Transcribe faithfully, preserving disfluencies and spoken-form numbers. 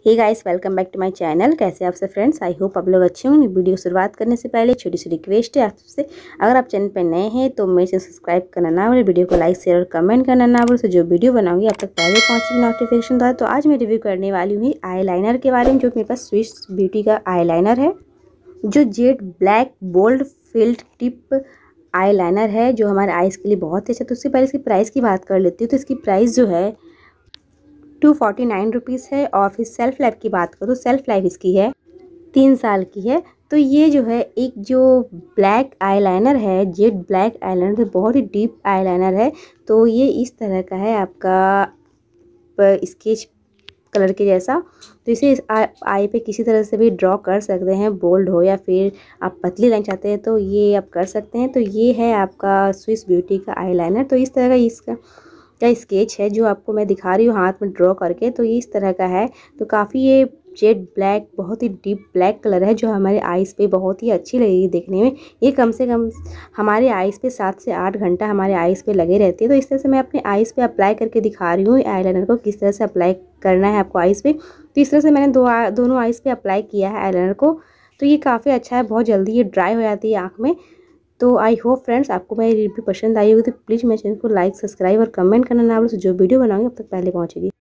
Hey guys, welcome back to my channel. कैसे आप सब फ्रेंड्स? आई होप आप लोग अच्छे होंगे। वीडियो शुरुआत करने से पहले छोटी सी रिक्वेस्ट है आपसे, अगर आप चैनल पर नए हैं तो मेरे से सब्सक्राइब करना ना भूलें, वीडियो को लाइक शेयर और कमेंट करना ना भूलें। तो जो वीडियो बनाऊंगी आप तक पहले पहुंचेगी नोटिफिकेशन द्वारा। तो आज मैं रिव्यू करने वाली हूँ आई लाइनर के बारे में, जो मेरे पास स्विस ब्यूटी का आई लाइनर है, जो jet black bold felt tip eyeliner है, जो हमारे आइज़ के लिए बहुत ही अच्छा। तो उससे पहले इसकी प्राइस की बात कर लेती हूँ। तो इसकी प्राइस जो है टू फोर्टी नाइन रुपीज़ है। और फिर सेल्फ लाइफ की बात करो तो सेल्फ लाइफ इसकी है तीन साल की है। तो ये जो है एक जो ब्लैक आईलाइनर है, जेड ब्लैक आईलाइनर, बहुत ही डीप आईलाइनर है। तो ये इस तरह का है आपका स्केच कलर के जैसा। तो इसे आई पे किसी तरह से भी ड्रॉ कर सकते हैं, बोल्ड हो या फिर आप पतली लाइन चाहते हैं तो ये आप कर सकते हैं। तो ये है आपका स्विस ब्यूटी का आईलाइनर। तो इस तरह का इसका का स्केच है जो आपको मैं दिखा रही हूँ हाथ में ड्रॉ करके। तो ये इस तरह का है। तो काफ़ी ये जेड ब्लैक, बहुत ही डीप ब्लैक कलर है, जो हमारे आइज़ पे बहुत ही अच्छी लगेगी देखने में। ये कम से कम हमारे आइज़ पे सात से आठ घंटा हमारे आइज़ पे लगे रहती है। तो इस तरह से मैं अपने आइज़ पे अप्लाई करके दिखा रही हूँ आईलाइनर को, किस तरह से अप्लाई करना है आपको आइज़ पे। तो इस तरह से मैंने दो दोनों आइज़ पे अप्लाई किया है आईलाइनर को। तो ये काफ़ी अच्छा है, बहुत जल्दी ये ड्राई हो जाती है आँख में। तो आई होप फ्रेंड्स आपको मेरी रिव्यू पसंद आई होगी। तो प्लीज़ मेरे चैनल को लाइक सब्सक्राइब और कमेंट करना ना भूलें। जो वीडियो बनाऊंगी अब तक पहले पहुंचेगी।